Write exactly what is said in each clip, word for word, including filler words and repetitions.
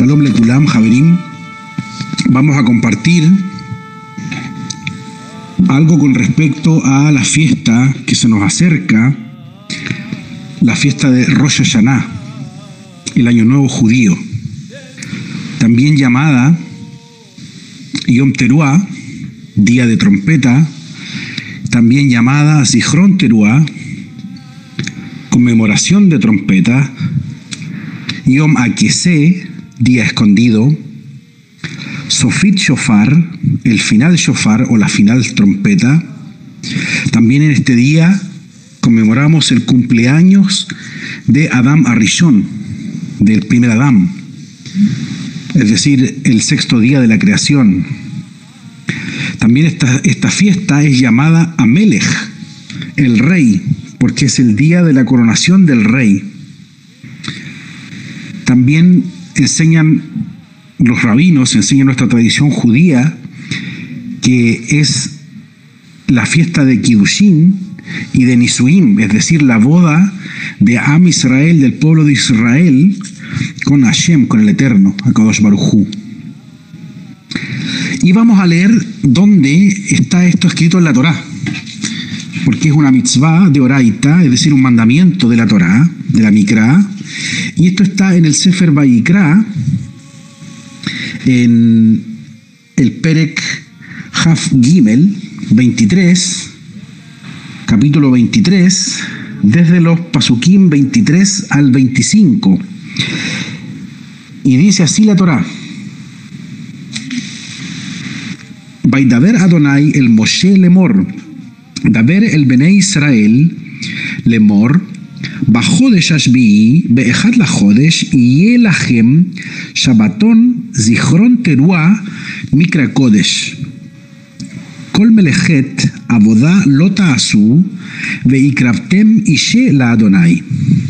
Shalom Lekulam, Javerim. Vamos a compartir algo con respecto a la fiesta que se nos acerca, la fiesta de Rosh Hashanah, el Año Nuevo Judío, también llamada Yom Teruah, Día de Trompeta, también llamada Zichron Teruah, Conmemoración de Trompeta, Yom Akeseh, Día Escondido, Sofit Shofar, el final Shofar o la final trompeta. También en este día conmemoramos el cumpleaños de Adam Arishon, del primer Adán, es decir, el sexto día de la creación. También esta, esta fiesta es llamada Amelech, el rey, porque es el día de la coronación del rey. También enseñan los rabinos, enseñan nuestra tradición judía, que es la fiesta de Kiddushin y de Nisuim, es decir, la boda de Am Israel, del pueblo de Israel, con Hashem, con el Eterno, Akadosh Baruj Hu. Y vamos a leer dónde está esto escrito en la Torá, porque es una mitzvah de Oraita, es decir, un mandamiento de la Torá, de la Mikra, y esto está en el Sefer Vayikra, en el Perek Haf Gimel veintitrés, capítulo veintitrés, desde los Pasukim veintitrés al veinticinco. Y dice así la Torá: Vaidaber Adonai el Moshe lemor, Daber el Bnei Israel lemor, בחודש השביעי, באחד לחודש, יהיה לכם שבתון זיכרון תרועה מקרא קודש. כל מלאכת עבודה לא תעשו, והקרבתם אישה לאדוני.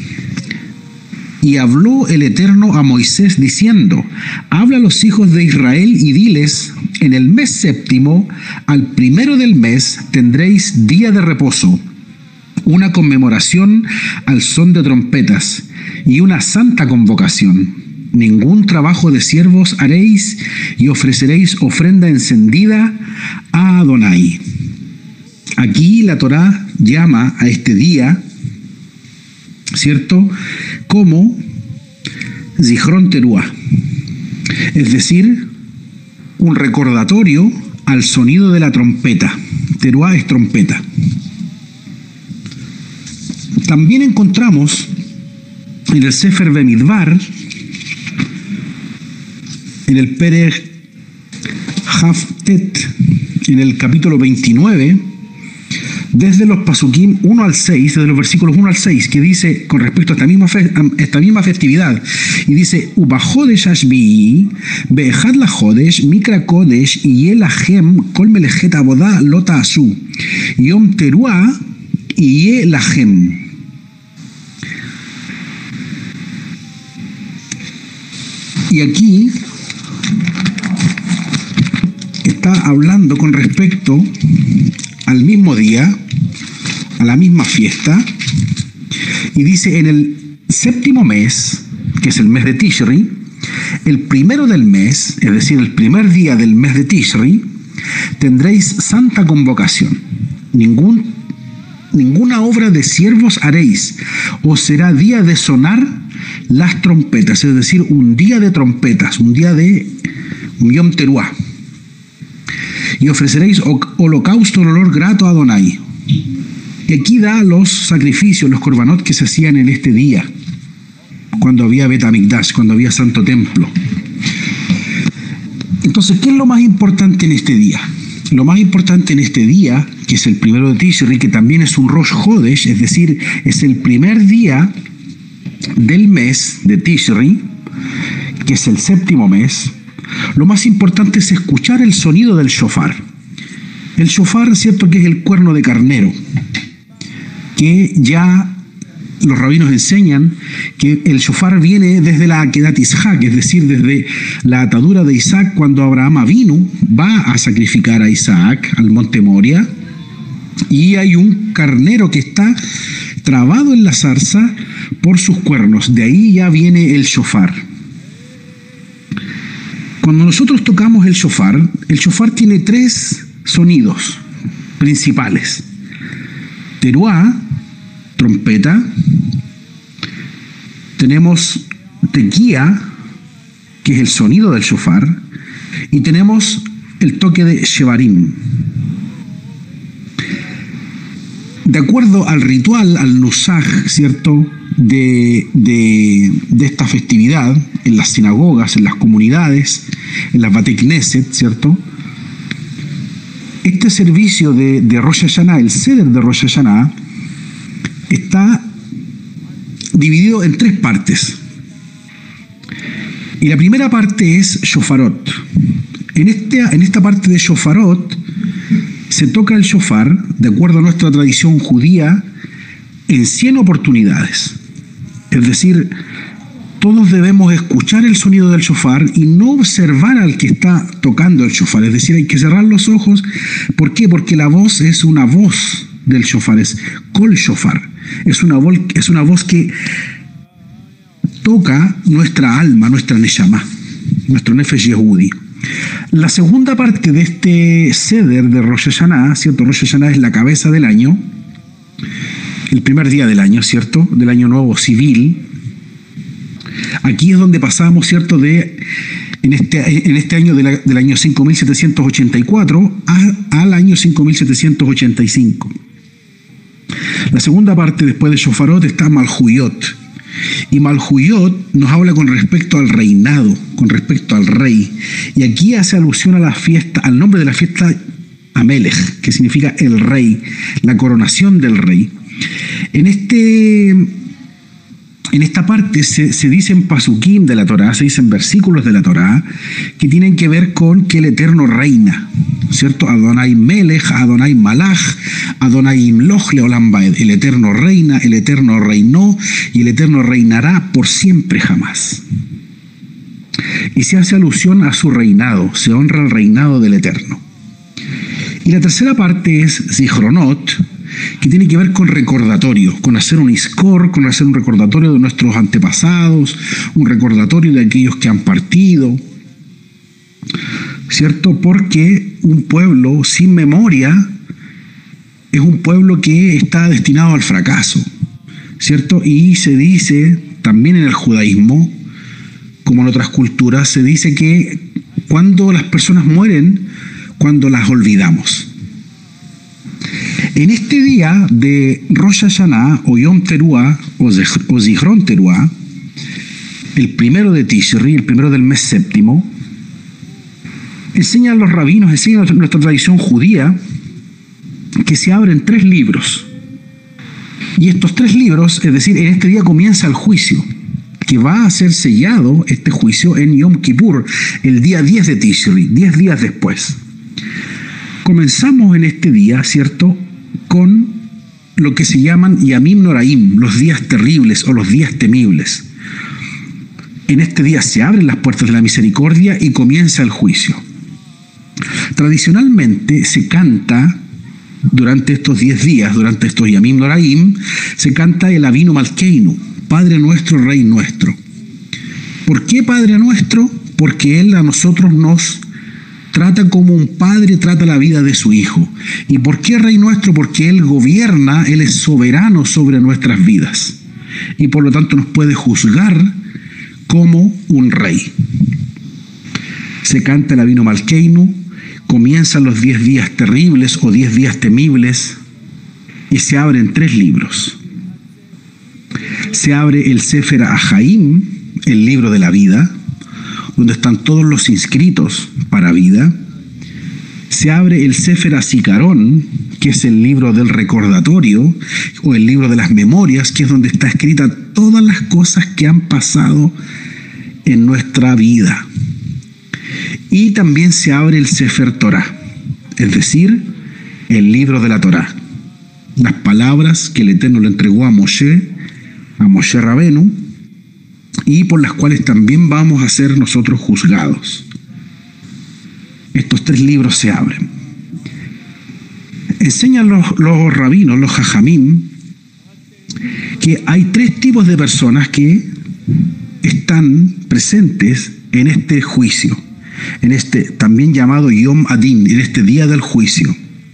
Y habló el Eterno a Moisés diciendo: habla a los hijos de Israel y diles: en el mes séptimo, al primero del mes, tendréis día de reposo, una conmemoración al son de trompetas y una santa convocación. Ningún trabajo de siervos haréis y ofreceréis ofrenda encendida a Adonai. Aquí la Torá llama a este día, ¿cierto?, como Zichron Teruah, es decir, un recordatorio al sonido de la trompeta. Teruah es trompeta. También encontramos en el Sefer Bemidbar, en el Perek Haftet, en el capítulo veintinueve, desde los Pasukim uno al seis, desde los versículos uno al seis, que dice con respecto a esta misma, fe, a esta misma festividad, y dice: Ubajodesh Ashbi'i, Be'echad lajodesh, Mikra Kodesh, y Yelachem, Kol Melechet Abodah Lota Asu, Yom Teruah, y Yelachem. Y aquí está hablando con respecto al mismo día, a la misma fiesta, y dice: en el séptimo mes, que es el mes de Tishri, el primero del mes, es decir, el primer día del mes de Tishri, tendréis santa convocación. Ningún, ninguna obra de siervos haréis, os será día de sonar las trompetas, es decir, un día de trompetas, un día de un Yom Teruah. Y ofreceréis holocausto en olor grato a Adonai. Y aquí da los sacrificios, los korbanot que se hacían en este día, cuando había Bet Hamikdash, cuando había Santo Templo. Entonces, ¿qué es lo más importante en este día? Lo más importante en este día, que es el primero de Tishri, que también es un Rosh Chodesh, es decir, es el primer día del mes de Tishri, que es el séptimo mes, lo más importante es escuchar el sonido del shofar. El shofar, cierto que es el cuerno de carnero, que ya los rabinos enseñan que el shofar viene desde la Akedat Isaac, es decir, desde la atadura de Isaac, cuando Abraham Avinu va a sacrificar a Isaac al monte Moria, y hay un carnero que está trabado en la zarza por sus cuernos. De ahí ya viene el shofar. Cuando nosotros tocamos el shofar, el shofar tiene tres sonidos principales. Teruá, trompeta. Tenemos tequía, que es el sonido del shofar. Y tenemos el toque de shevarim. De acuerdo al ritual, al nusaj, ¿cierto?, de, de, de esta festividad, en las sinagogas, en las comunidades, en las Batei Knesset, ¿cierto?, este servicio de, de Rosh Hashanah, el Seder de Rosh Hashanah, está dividido en tres partes. Y la primera parte es shofarot. En, este, en esta parte de shofarot se toca el shofar, de acuerdo a nuestra tradición judía, en cien oportunidades. Es decir, todos debemos escuchar el sonido del shofar y no observar al que está tocando el shofar. Es decir, hay que cerrar los ojos. ¿Por qué? Porque la voz es una voz del shofar, es kol shofar. Es una, voz, es una voz que toca nuestra alma, nuestra neshama, nuestro nefesh yehudi. La segunda parte de este Seder de Rosh Hashanah, ¿cierto? Rosh Hashanah es la cabeza del año, el primer día del año, ¿cierto? Del año nuevo civil. Aquí es donde pasamos, ¿cierto? De, en, este, en este año de la, del año cinco mil setecientos ochenta y cuatro a, al año cinco mil setecientos ochenta y cinco. La segunda parte después de Shofarot está Malhuyot. Y Malhuyot nos habla con respecto al reinado, con respecto al rey. Y aquí hace alusión a la fiesta, al nombre de la fiesta Amelech, que significa el rey, la coronación del rey. En este, en esta parte se, se dicen pasukim de la Torá, se dicen versículos de la Torá, que tienen que ver con que el Eterno reina, ¿cierto? Adonai Melech, Adonai Malach, Adonai Imloch Leolam Vaed. El Eterno reina, el Eterno reinó y el Eterno reinará por siempre jamás. Y se hace alusión a su reinado, se honra el reinado del Eterno. Y la tercera parte es Zichronot, que tiene que ver con recordatorio, con hacer un iskor, con hacer un recordatorio de nuestros antepasados, un recordatorio de aquellos que han partido, ¿cierto? Porque un pueblo sin memoria es un pueblo que está destinado al fracaso, ¿cierto? Y se dice, también en el judaísmo, como en otras culturas, se dice que cuando las personas mueren, cuando las olvidamos. En este día de Rosh Hashanah, o Yom Teruah, o Zichron Teruah, el primero de Tishri, el primero del mes séptimo, enseñan los rabinos, enseñan nuestra tradición judía, que se abren tres libros. Y estos tres libros, es decir, en este día comienza el juicio, que va a ser sellado, este juicio, en Yom Kippur, el día diez de Tishri, diez días después. Comenzamos en este día, ¿cierto?, con lo que se llaman Yamim Noraim, los días terribles o los días temibles. En este día se abren las puertas de la misericordia y comienza el juicio. Tradicionalmente se canta, durante estos diez días, durante estos Yamim Noraim, se canta el Avinu Malkeinu, Padre nuestro, Rey nuestro. ¿Por qué Padre nuestro? Porque Él a nosotros nos trata como un padre trata la vida de su hijo. ¿Y por qué Rey nuestro? Porque Él gobierna, Él es soberano sobre nuestras vidas. Y por lo tanto nos puede juzgar como un rey. Se canta el Avinu Malkeinu, comienzan los diez días terribles o diez días temibles y se abren tres libros. Se abre el Sefer Ahaim, el libro de la vida, donde están todos los inscritos para vida. Se abre el Sefer Azikaron, que es el libro del recordatorio, o el libro de las memorias, que es donde está escrita todas las cosas que han pasado en nuestra vida. Y también se abre el Sefer Torah, es decir, el libro de la Torah. Las palabras que el Eterno le entregó a Moshe, a Moshe Rabenu, y por las cuales también vamos a ser nosotros juzgados. Estos tres libros se abren. Enseñan los, los rabinos, los jajamim, que hay tres tipos de personas que están presentes en este juicio. en este también llamado Yom Adin, en este día del juicio.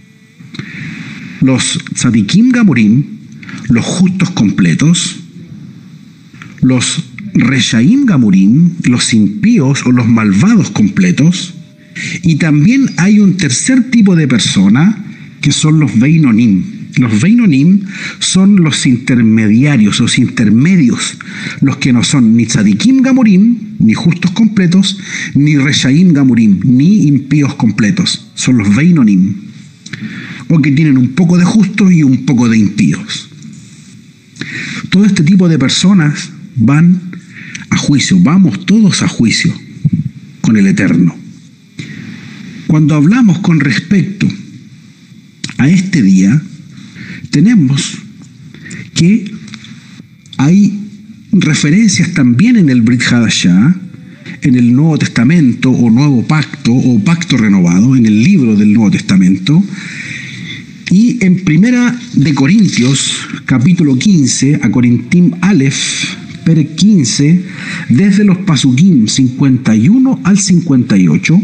Los tzadikim gamurim, los justos completos, los reshaim gamurim, los impíos o los malvados completos, y también hay un tercer tipo de persona que son los beinonim. Los beinonim son los intermediarios, los intermedios, los que no son ni tzadikim gamurim, ni justos completos, ni reshaim gamurim, ni impíos completos. Son los beinonim, o que tienen un poco de justos y un poco de impíos. Todo este tipo de personas van a juicio, vamos todos a juicio con el Eterno. Cuando hablamos con respecto a este día, tenemos que hay referencias también en el Brit Hadashah, en el Nuevo Testamento o Nuevo Pacto o Pacto Renovado, en el libro del Nuevo Testamento, y en Primera de Corintios, capítulo quince, a Corintim Aleph, per quince, desde los Pasukim cincuenta y uno al cincuenta y ocho,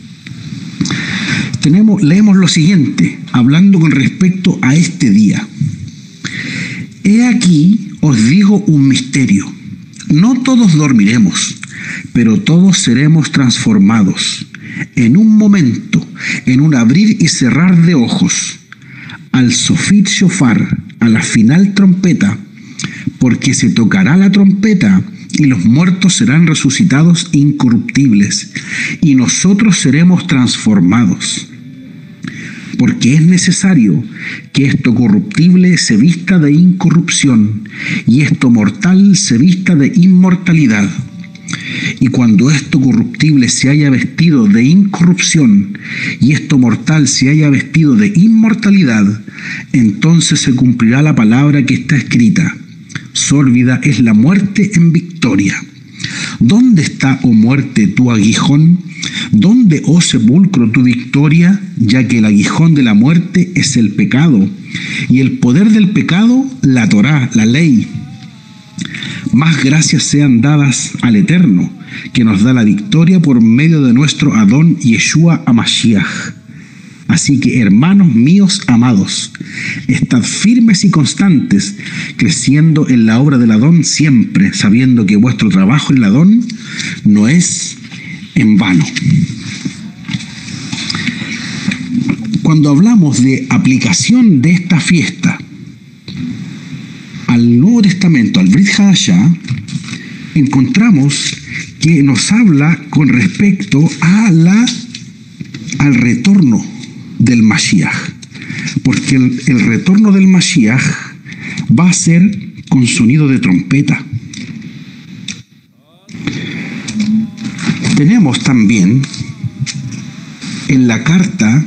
tenemos, leemos lo siguiente, hablando con respecto a este día. He aquí, os digo un misterio. No todos dormiremos, pero todos seremos transformados, en un momento, en un abrir y cerrar de ojos, al sofit shofar, a la final trompeta, porque se tocará la trompeta, y los muertos serán resucitados incorruptibles, y nosotros seremos transformados. Porque es necesario que esto corruptible se vista de incorrupción, y esto mortal se vista de inmortalidad. Y cuando esto corruptible se haya vestido de incorrupción, y esto mortal se haya vestido de inmortalidad, entonces se cumplirá la palabra que está escrita: sórbida es la muerte en victoria. ¿Dónde está, oh muerte, tu aguijón? ¿Dónde, oh sepulcro, tu victoria? Ya que el aguijón de la muerte es el pecado, y el poder del pecado, la Torá, la ley. Más gracias sean dadas al Eterno, que nos da la victoria por medio de nuestro Adón Yeshua HaMashiach. Así que, hermanos míos amados, estad firmes y constantes, creciendo en la obra del Adón siempre, sabiendo que vuestro trabajo en el Adón no es en vano. Cuando hablamos de aplicación de esta fiesta al Nuevo Testamento, al Brit Hadashah, encontramos que nos habla con respecto a la, al retorno del Mashiach, porque el, el retorno del Mashiach va a ser con sonido de trompeta. Tenemos también en la carta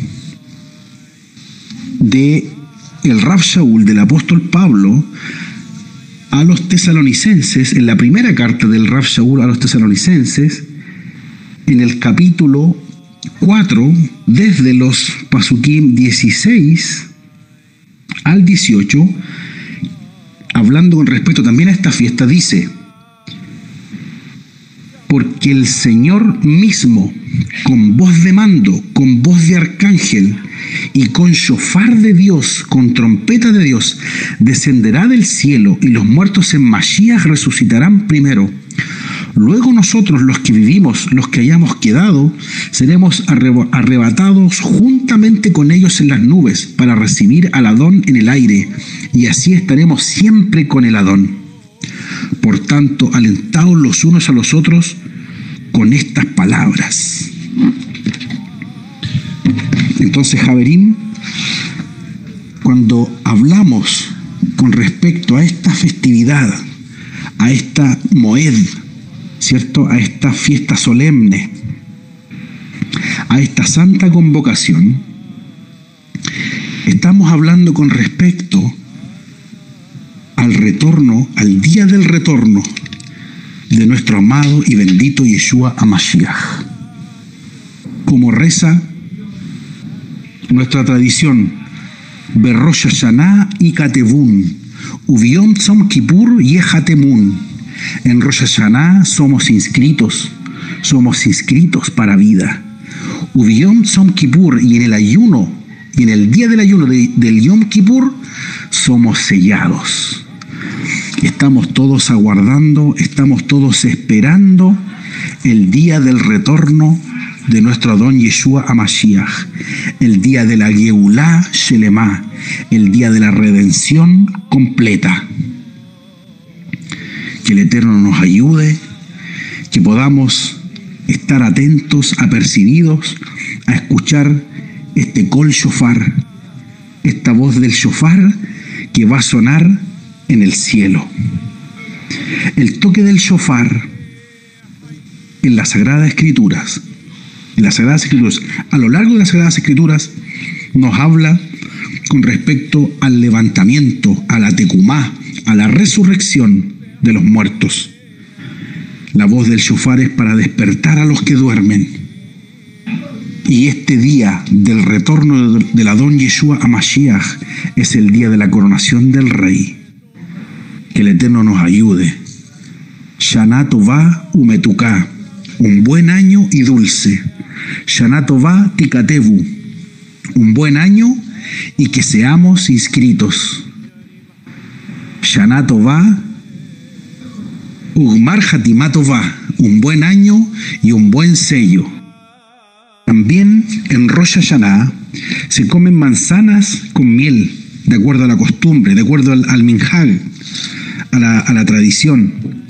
de el Rav Shaul, del apóstol Pablo, a los tesalonicenses, en la primera carta del Rav Shaul a los tesalonicenses, en el capítulo cuatro, desde los Pasukim dieciséis al dieciocho, hablando con respecto también a esta fiesta, dice: porque el Señor mismo, con voz de mando, con voz de arcángel y con shofar de Dios, con trompeta de Dios, descenderá del cielo, y los muertos en Mashiach resucitarán primero. Luego nosotros, los que vivimos, los que hayamos quedado, seremos arrebatados juntamente con ellos en las nubes para recibir al Adón en el aire, y así estaremos siempre con el Adón. Por tanto, alentaos los unos a los otros con estas palabras. Entonces, Javerim, cuando hablamos con respecto a esta festividad, a esta Moed, ¿cierto?, a esta fiesta solemne, a esta santa convocación, estamos hablando con respecto al retorno, al día del retorno de nuestro amado y bendito Yeshua HaMashiach. Como reza nuestra tradición, Berosh Hashanah y Katevun, Ubiom Tzom Kippur y Ejatemun. En Rosh Hashanah somos inscritos, somos inscritos para vida. Ubiyom Tzom Kippur, y en el ayuno, y en el día del ayuno de, del Yom Kippur, somos sellados. Estamos todos aguardando, estamos todos esperando el día del retorno de nuestro Adón Yeshua HaMashiach, el día de la Geulá Shelemá, el día de la redención completa. Que el Eterno nos ayude, que podamos estar atentos, apercibidos, a escuchar este Kol Shofar, esta voz del Shofar que va a sonar en el cielo. El toque del Shofar en las Sagradas Escrituras, en las Sagradas Escrituras, a lo largo de las Sagradas Escrituras, nos habla con respecto al levantamiento, a la Tecumá, a la resurrección de los muertos. La voz del Shofar es para despertar a los que duermen. Y este día del retorno del Adón Yeshua HaMashiach es el día de la coronación del Rey. Que el Eterno nos ayude. Shana Tová Umetuká, un buen año y dulce. Shana Tová Tikatevu, un buen año y que seamos inscritos. Shana Tová Ugmar Hatimá Tová, un buen año y un buen sello. También en Rosh Hashanah se comen manzanas con miel, de acuerdo a la costumbre, de acuerdo al, al minhag, a la, a la tradición.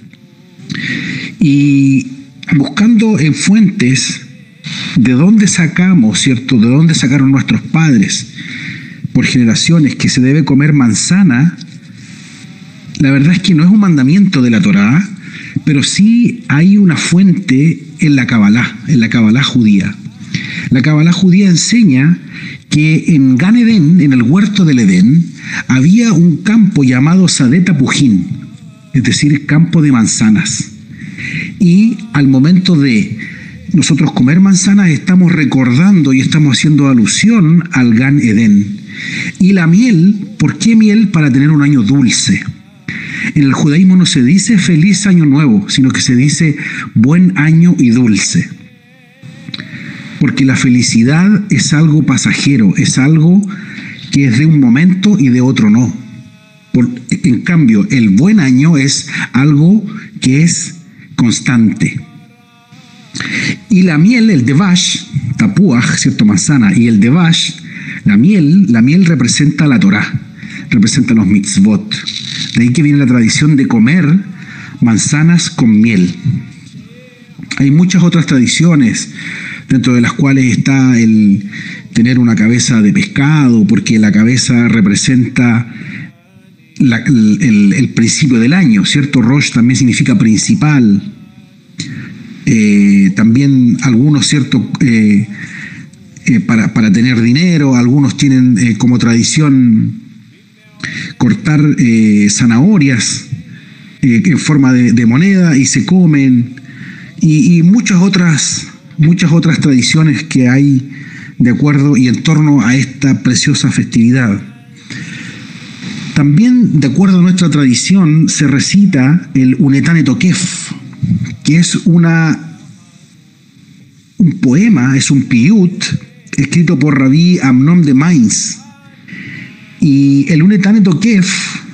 Y buscando en fuentes de dónde sacamos, ¿cierto? De dónde sacaron nuestros padres por generaciones que se debe comer manzana, la verdad es que no es un mandamiento de la Torá, pero sí hay una fuente en la Kabbalah, en la Kabbalah judía. La Kabbalah judía enseña que en Gan Edén, en el huerto del Edén, había un campo llamado Sadeh Tapujín, es decir, campo de manzanas. Y al momento de nosotros comer manzanas estamos recordando y estamos haciendo alusión al Gan Edén. Y la miel, ¿por qué miel? Para tener un año dulce. En el judaísmo no se dice feliz año nuevo, sino que se dice buen año y dulce. Porque la felicidad es algo pasajero, es algo que es de un momento y de otro no. Por, en cambio, el buen año es algo que es constante. Y la miel, el devash, tapuaj, cierto, manzana, y el devash, la miel, la miel representa la Torá, representa los mitzvot. De ahí que viene la tradición de comer manzanas con miel. Hay muchas otras tradiciones, dentro de las cuales está el tener una cabeza de pescado, porque la cabeza representa la, el, el, el principio del año, ¿cierto? Rosh también significa principal. Eh, también algunos, ¿cierto? Eh, eh, para, para tener dinero, algunos tienen eh, como tradición cortar eh, zanahorias eh, en forma de, de moneda y se comen, y, y muchas otras muchas otras tradiciones que hay de acuerdo y en torno a esta preciosa festividad. También, de acuerdo a nuestra tradición, se recita el Unetane Tokef, que es una un poema, es un piyut escrito por Rabí Amnon de Mainz. Y el Unetane Tokef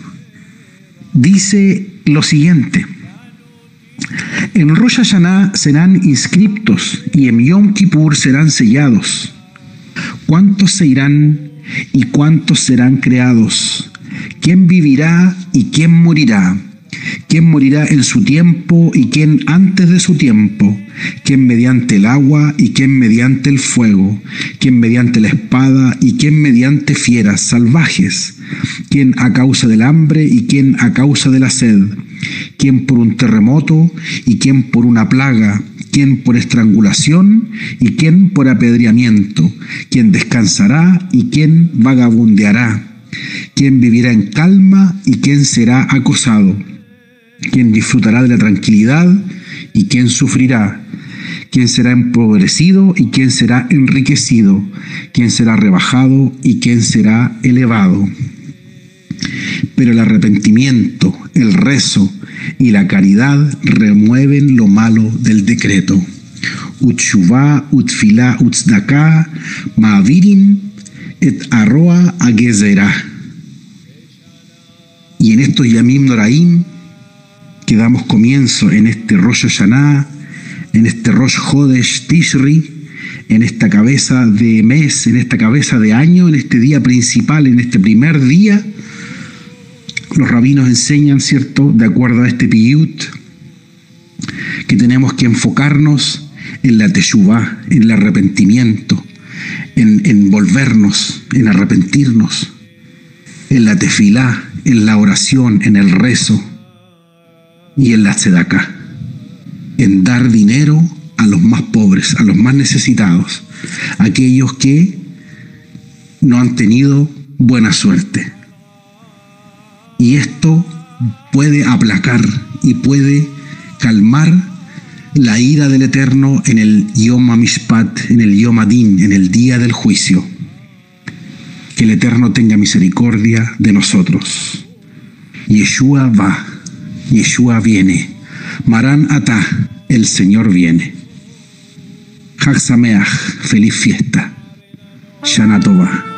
dice lo siguiente: en Rosh Hashanah serán inscriptos y en Yom Kippur serán sellados. ¿Cuántos se irán y cuántos serán creados? ¿Quién vivirá y quién morirá? ¿Quién morirá en su tiempo y quién antes de su tiempo? ¿Quién mediante el agua y quién mediante el fuego? ¿Quién mediante la espada y quién mediante fieras salvajes? ¿Quién a causa del hambre y quién a causa de la sed? ¿Quién por un terremoto y quién por una plaga? ¿Quién por estrangulación y quién por apedreamiento? ¿Quién descansará y quién vagabundeará? ¿Quién vivirá en calma y quién será acosado? ¿Quién disfrutará de la tranquilidad y quién sufrirá? ¿Quién será empobrecido y quién será enriquecido? ¿Quién será rebajado y quién será elevado? Pero el arrepentimiento, el rezo y la caridad remueven lo malo del decreto. Utshuvá, utfilá, utzdaká, ma'avirim, et arroa agezerá. Y en estos Yamim Noraim, que damos comienzo en este Rosh Hashanah, en este Rosh Chodesh Tishri, en esta cabeza de mes, en esta cabeza de año, en este día principal, en este primer día, los rabinos enseñan, ¿cierto?, de acuerdo a este piyut, que tenemos que enfocarnos en la teshuvá, en el arrepentimiento, en, en volvernos, en arrepentirnos, en la tefilá, en la oración, en el rezo y en la tzedaká, en dar dinero a los más pobres, a los más necesitados, aquellos que no han tenido buena suerte. Y esto puede aplacar y puede calmar la ira del Eterno en el Yom HaMishpat, en el Yom Adin, en el día del juicio. Que el Eterno tenga misericordia de nosotros. Yeshua va, Yeshua viene. Marán Atá, el Señor viene. Chag Sameach, feliz fiesta. Shana Tová.